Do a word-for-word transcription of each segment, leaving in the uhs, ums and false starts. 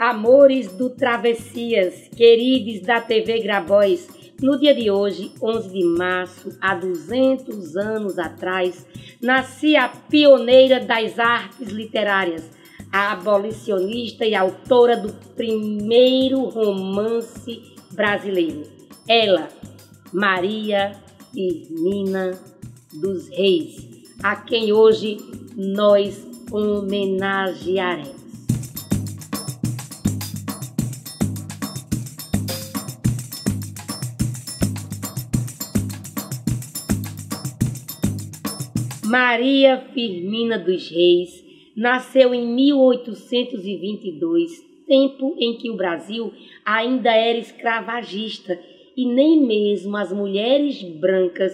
Amores do Travessias, queridos da T V Grabois, no dia de hoje, onze de março, há duzentos anos atrás, nascia a pioneira das artes literárias, a abolicionista e autora do primeiro romance brasileiro. Ela, Maria Firmina dos Reis, a quem hoje nós homenagearemos. Maria Firmina dos Reis nasceu em mil oitocentos e vinte e dois, tempo em que o Brasil ainda era escravagista e nem mesmo as mulheres brancas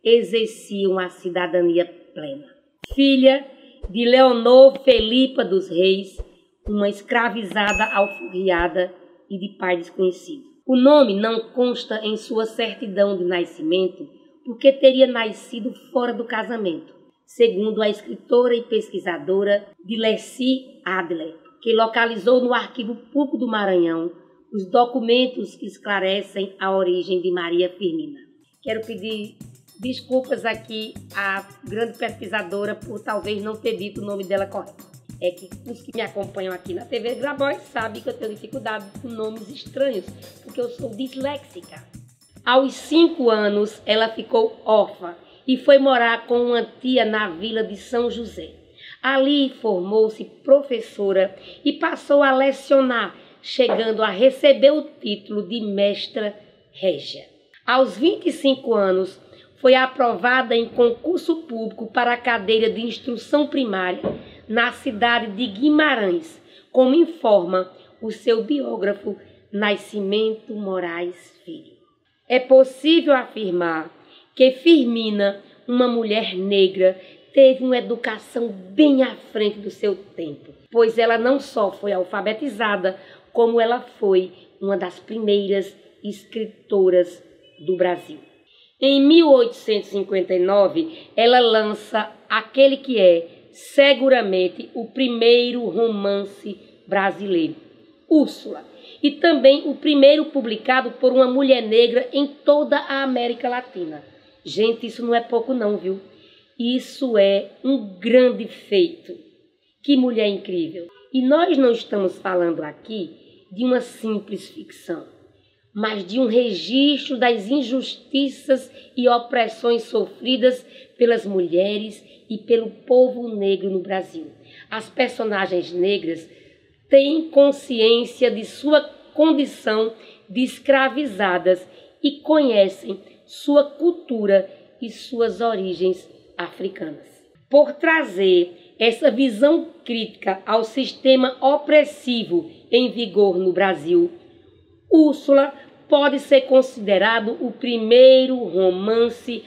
exerciam a cidadania plena. Filha de Leonor Felipa dos Reis, uma escravizada alforriada e de pai desconhecido. O nome não consta em sua certidão de nascimento porque teria nascido fora do casamento, segundo a escritora e pesquisadora Dileci Adler, que localizou no Arquivo Público do Maranhão os documentos que esclarecem a origem de Maria Firmina. Quero pedir desculpas aqui à grande pesquisadora por talvez não ter dito o nome dela correto. É que os que me acompanham aqui na T V Grabois sabem que eu tenho dificuldade com nomes estranhos, porque eu sou disléxica. Aos cinco anos, ela ficou órfã e foi morar com uma tia na vila de São José. Ali formou-se professora e passou a lecionar, chegando a receber o título de mestra régia. Aos vinte e cinco anos, foi aprovada em concurso público para a cadeira de instrução primária na cidade de Guimarães, como informa o seu biógrafo Nascimento Moraes Filho. É possível afirmar que Firmina, uma mulher negra, teve uma educação bem à frente do seu tempo, pois ela não só foi alfabetizada, como ela foi uma das primeiras escritoras do Brasil. Em mil oitocentos e cinquenta e nove, ela lança aquele que é, seguramente, o primeiro romance brasileiro, Úrsula, e também o primeiro publicado por uma mulher negra em toda a América Latina. Gente, isso não é pouco não, viu? Isso é um grande feito. Que mulher incrível! E nós não estamos falando aqui de uma simples ficção, mas de um registro das injustiças e opressões sofridas pelas mulheres e pelo povo negro no Brasil. As personagens negras têm consciência de sua condição de escravizadas e conhecem sua cultura e suas origens africanas. Por trazer essa visão crítica ao sistema opressivo em vigor no Brasil, Úrsula pode ser considerado o primeiro romance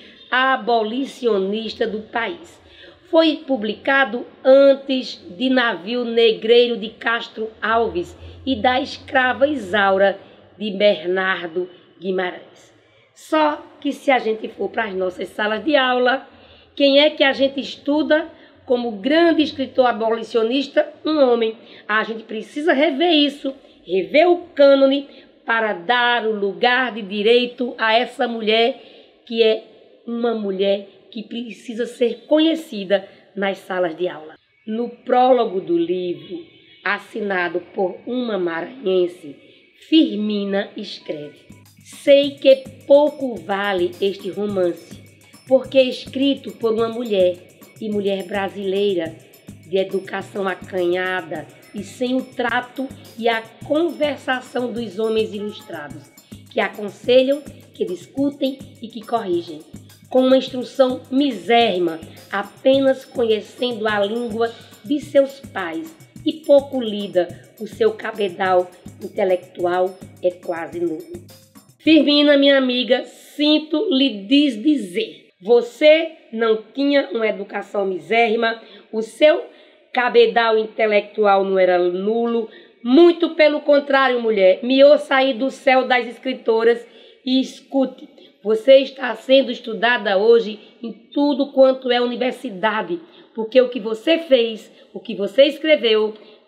abolicionista do país. Foi publicado antes de Navio Negreiro de Castro Alves e da Escrava Isaura de Bernardo Guimarães. Só que se a gente for para as nossas salas de aula, quem é que a gente estuda como grande escritor abolicionista? Um homem. A gente precisa rever isso, rever o cânone para dar o lugar de direito a essa mulher que é uma mulher que precisa ser conhecida nas salas de aula. No prólogo do livro, assinado por uma maranhense, Firmina escreve: sei que pouco vale este romance, porque é escrito por uma mulher, e mulher brasileira, de educação acanhada e sem o trato e a conversação dos homens ilustrados, que aconselham, que discutem e que corrigem, com uma instrução misérrima, apenas conhecendo a língua de seus pais e pouco lida, o seu cabedal intelectual é quase nulo. Firmina, minha amiga, sinto lhe dizer, você não tinha uma educação misérrima, o seu cabedal intelectual não era nulo, muito pelo contrário, mulher, me ouça aí do céu das escritoras e escute. Você está sendo estudada hoje em tudo quanto é universidade, porque o que você fez, o que você escreveu,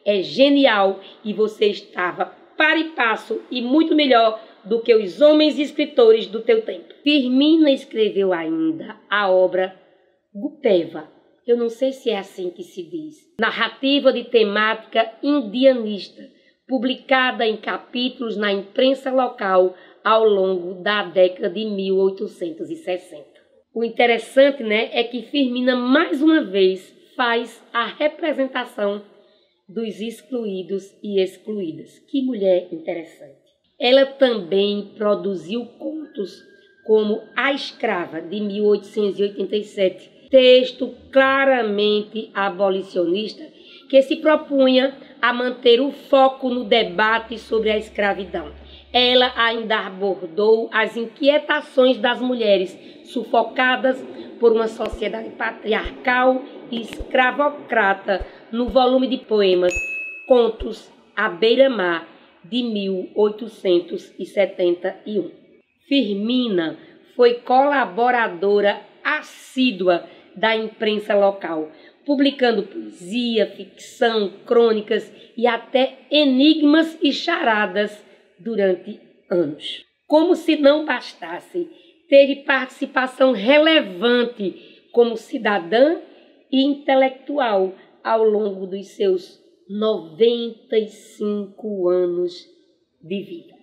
é genial e você estava para e passo e muito melhor do que os homens escritores do teu tempo. Firmina escreveu ainda a obra Gupeva, eu não sei se é assim que se diz, narrativa de temática indianista, publicada em capítulos na imprensa local ao longo da década de mil oitocentos e sessenta. O interessante, né, é que Firmina mais uma vez faz a representação dos excluídos e excluídas. Que mulher interessante. Ela também produziu contos como A Escrava, de mil oitocentos e oitenta e sete, texto claramente abolicionista que se propunha a manter o foco no debate sobre a escravidão. Ela ainda abordou as inquietações das mulheres sufocadas por uma sociedade patriarcal e escravocrata no volume de poemas Contos à Beira-Mar, de mil oitocentos e setenta e um. Firmina foi colaboradora assídua da imprensa local, publicando poesia, ficção, crônicas e até enigmas e charadas durante anos. Como se não bastasse, teve participação relevante como cidadã e intelectual ao longo dos seus noventa e cinco anos de vida.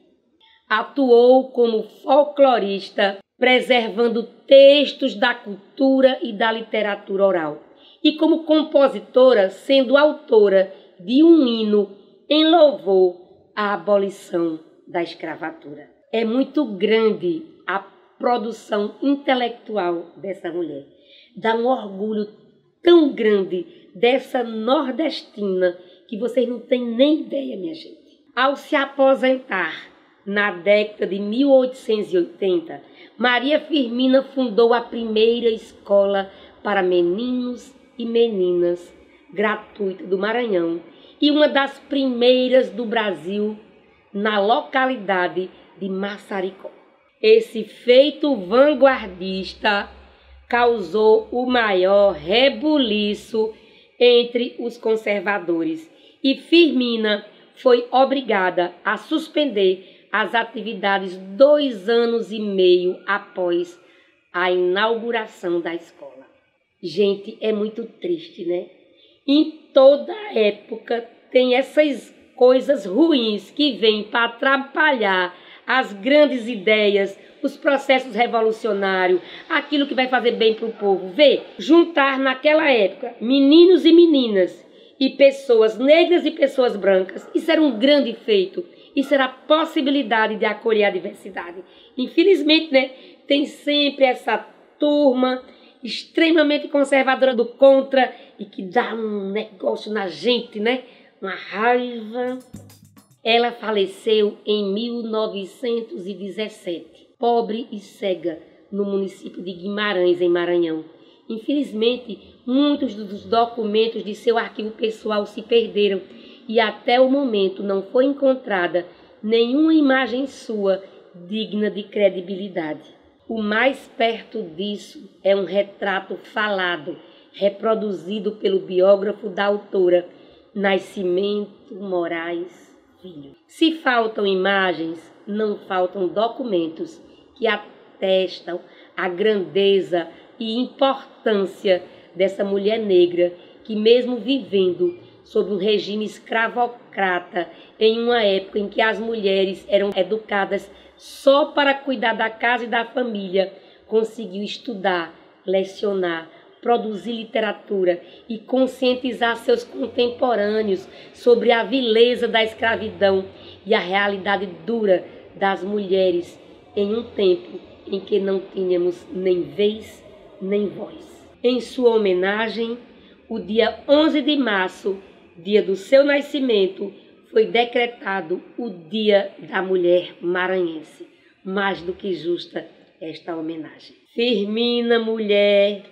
Atuou como folclorista, preservando textos da cultura e da literatura oral, e como compositora, sendo autora de um hino em louvor à abolição da escravatura. É muito grande a produção intelectual dessa mulher. Dá um orgulho tão grande dessa nordestina que vocês não têm nem ideia, minha gente. Ao se aposentar na década de mil oitocentos e oitenta, Maria Firmina fundou a primeira escola para meninos e meninas gratuita do Maranhão e uma das primeiras do Brasil na localidade de Massaricó. Esse feito vanguardista causou o maior rebuliço entre os conservadores e Firmina foi obrigada a suspender as atividades dois anos e meio após a inauguração da escola. Gente, é muito triste, né? Em toda época tem essas coisas ruins que vêm para atrapalhar as grandes ideias, os processos revolucionários, aquilo que vai fazer bem para o povo. Vê, juntar naquela época meninos e meninas e pessoas negras e pessoas brancas, isso era um grande feito. Isso era a possibilidade de acolher a diversidade. Infelizmente, né, tem sempre essa turma extremamente conservadora do contra e que dá um negócio na gente, né? Uma raiva. Ela faleceu em mil novecentos e dezessete, pobre e cega, no município de Guimarães, em Maranhão. Infelizmente, muitos dos documentos de seu arquivo pessoal se perderam e até o momento não foi encontrada nenhuma imagem sua digna de credibilidade. O mais perto disso é um retrato falado, reproduzido pelo biógrafo da autora, Nascimento Moraes Filho. Se faltam imagens, não faltam documentos que atestam a grandeza e importância dessa mulher negra que, mesmo vivendo sob um regime escravocrata, em uma época em que as mulheres eram educadas só para cuidar da casa e da família, conseguiu estudar, lecionar, produzir literatura e conscientizar seus contemporâneos sobre a vileza da escravidão e a realidade dura das mulheres em um tempo em que não tínhamos nem vez nem voz. Em sua homenagem, o dia onze de março, dia do seu nascimento, foi decretado o Dia da Mulher Maranhense. Mais do que justa esta homenagem. Firmina, mulher,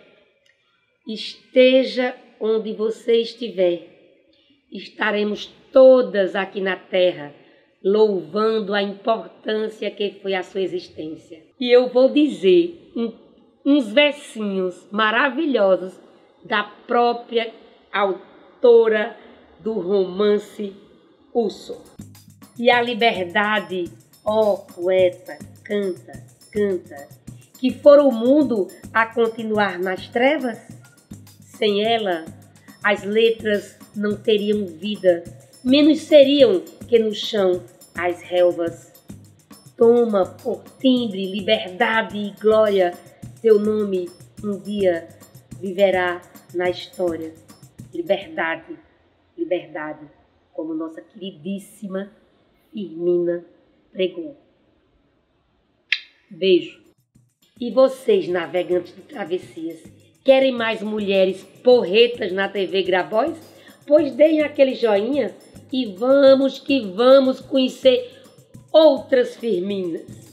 esteja onde você estiver, estaremos todas aqui na terra louvando a importância que foi a sua existência. E eu vou dizer um, uns versinhos maravilhosos da própria autora do romance Urso. E a liberdade, ó poeta, canta, canta, que for o mundo a continuar nas trevas, sem ela as letras não teriam vida, menos seriam que no chão as relvas. Toma por timbre liberdade e glória, teu nome um dia viverá na história. Liberdade, liberdade, como nossa queridíssima Firmina pregou. Beijo. E vocês, navegantes de travessias, querem mais mulheres porretas na T V Grabois? Pois deem aquele joinha e vamos que vamos conhecer outras Firminas.